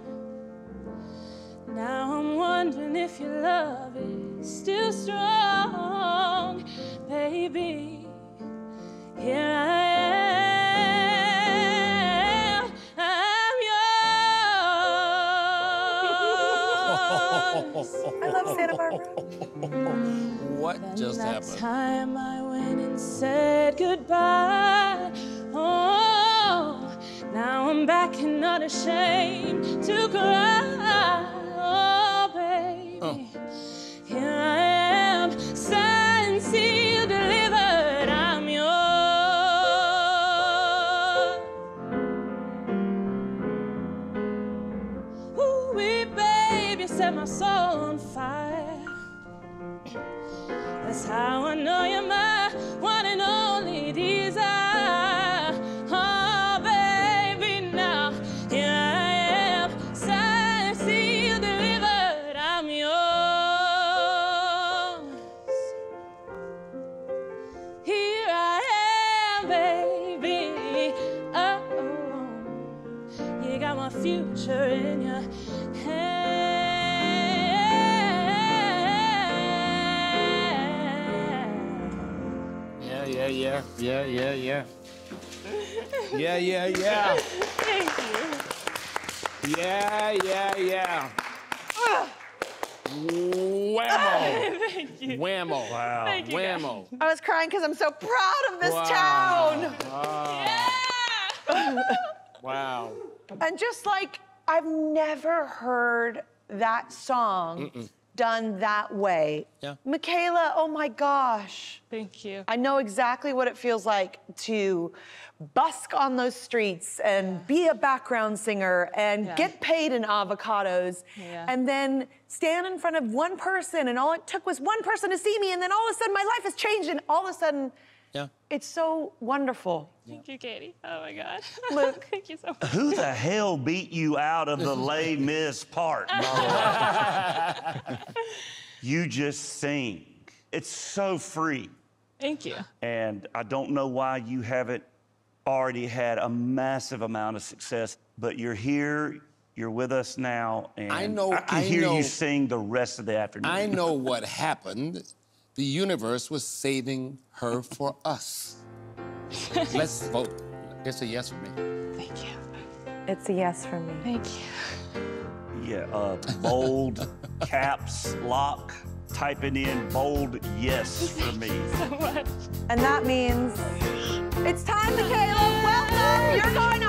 Now I'm wondering if your love is still strong, baby. Here I am, I'm yours. I love Santa Barbara. What Then just that happened? time I went and said goodbye. Oh, now I'm back and not ashamed to cry. Oh, baby, here I am, signed, sealed, delivered. I'm yours. Ooh-wee, baby, set my soul on fire. That's how I know you're my one and only desire. Oh, baby, now here I am, signed, sealed, delivered. I'm yours. Here I am, baby. Oh, you got my future in your Yeah, yeah, yeah, yeah, yeah, yeah. Yeah, yeah, yeah. Thank you. Yeah, yeah, yeah. Whammo. Thank you. Whammo. Wow. Thank you, guys. Whammo. I was crying because I'm so proud of this Wow. town. Wow. Wow. And just like, I've never heard that song Mm-mm. done that way. Yeah. Michaela, oh my gosh. Thank you. I know exactly what it feels like to busk on those streets and be a background singer and Yeah. get paid in avocados Yeah. and then stand in front of one person and all it took was one person to see me and then all of a sudden my life has changed and all of a sudden Yeah. it's so wonderful. Thank you, Katie. Oh my God. Luke. Thank you so much. Who the hell beat you out of the Les Mis part? You just sing. It's so free. Thank you. And I don't know why you haven't already had a massive amount of success, but you're here, you're with us now, and I know- I can I hear know- you sing the rest of the afternoon. I know what happened. The universe was saving her for us. Let's vote. It's a yes for me. Thank you. It's a yes for me. Thank you. Yeah, uh, bold, caps, lock, typing in bold yes for me. So much. And that means it's time, Michaela. Well done. You're going